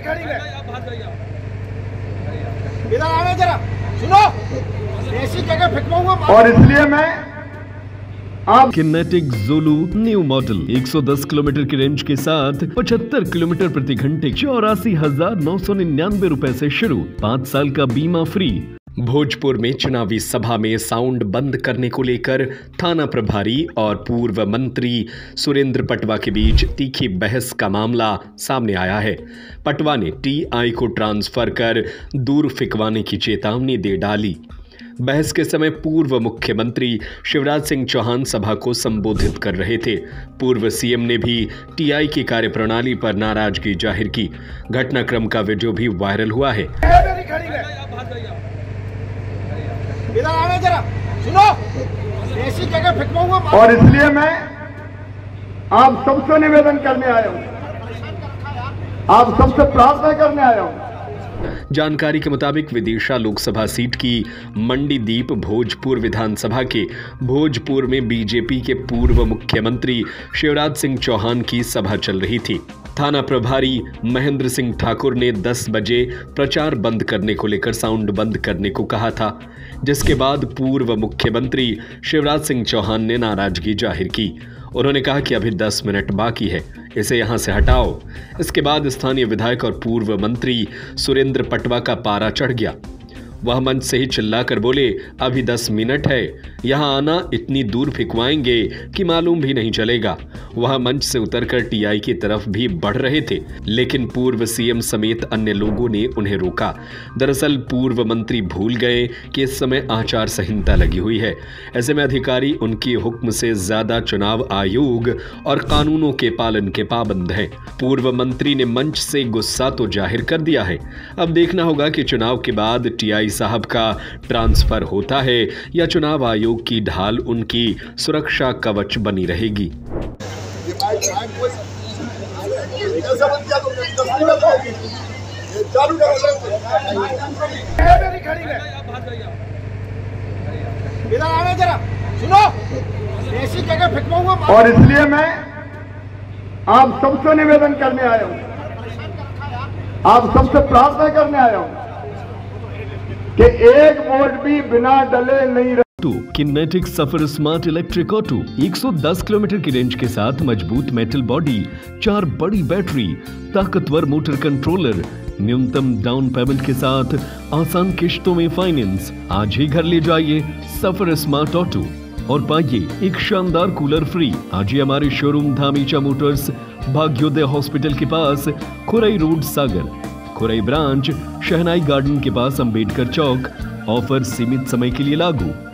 इधर आना जरा, सुनो, ऐसी जगह फेंकवाऊंगा। और इसलिए मैं आप Kinetic Zulu new model 110 kilometre की रेंज के साथ 75 किलोमीटर प्रति घंटे 84,999 रुपए से शुरू, 5 साल का बीमा फ्री। भोजपुर में चुनावी सभा में साउंड बंद करने को लेकर थाना प्रभारी और पूर्व मंत्री सुरेंद्र पटवा के बीच तीखी बहस का मामला सामने आया है। पटवा ने टीआई को ट्रांसफर कर दूर फिकवाने की चेतावनी दे डाली। बहस के समय पूर्व मुख्यमंत्री शिवराज सिंह चौहान सभा को संबोधित कर रहे थे। पूर्व सीएम ने भी टीआई की कार्यप्रणाली पर नाराजगी जाहिर की। घटनाक्रम का वीडियो भी वायरल हुआ है। इधर आना जरा, सुनो, ऐसी जगह फेंकवाऊंगा। और इसलिए मैं आप सबसे निवेदन करने आया हूं, आप सबसे प्रार्थना करने आया हूं। जानकारी के मुताबिक विदिशा लोकसभा सीट की मंडीदीप भोजपुर विधानसभा के भोजपुर में बीजेपी के पूर्व मुख्यमंत्री शिवराज सिंह चौहान की सभा चल रही थी। थाना प्रभारी महेंद्र सिंह ठाकुर ने 10 बजे प्रचार बंद करने को लेकर साउंड बंद करने को कहा था, जिसके बाद पूर्व मुख्यमंत्री शिवराज सिंह चौहान ने नाराजगी जाहिर की। उन्होंने कहा कि अभी 10 मिनट बाकी है, इसे यहां से हटाओ। इसके बाद स्थानीय विधायक और पूर्व मंत्री सुरेंद्र पटवा का पारा चढ़ गया। वह मंच से ही चिल्लाकर बोले, अभी 10 मिनट है, यहां आना इतनी दूर फिकवाएंगे कि मालूम भी नहीं चलेगा। वह मंच से उतरकर टीआई की तरफ भी बढ़ रहे थे, लेकिन पूर्व सीएम समेत अन्य लोगों ने उन्हें रोका। दरअसल पूर्व मंत्री भूल गए कि इस समय आचार संहिता लगी हुई है। ऐसे में अधिकारी उनकी हुक्म से ज्यादा चुनाव आयोग और कानूनों के पालन के पाबंद हैं। पूर्व मंत्री ने मंच से गुस्सा तो जाहिर कर दिया है। अब देखना होगा कि चुनाव के बाद टीआई साहब का ट्रांसफर होता है या चुनाव आयोग की ढाल उनकी सुरक्षा कवच बनी रहेगी। इधर आना जरा, सुनो, ऐसी जगह फेंकवाऊंगा। और इसलिए मैं आप सबसे निवेदन करने आया हूं, आप सबसे प्रार्थना करने आया हूं कि एक वोट भी बिना डले नहीं। Kinetic Safar smart electric auto 110 kilometre की रेंज के साथ मजबूत मेटल बॉडी, 4 बड़ी बैटरी, ताकतवर मोटर कंट्रोलर, न्यूनतम डाउन पेमेंट के साथ आसान किश्तों में फाइनेंस। आज ही घर ले जाइए सफर स्मार्ट ऑटो और पाइए एक शानदार कूलर फ्री। आज ही हमारे showroom Dhamicha motors, Bhagyoday hospital के पास, Khurai road, Sagar. Khurai branch Shehnai garden के पास, अंबेडकर चौक। ऑफर सीमित समय के लिए लागू।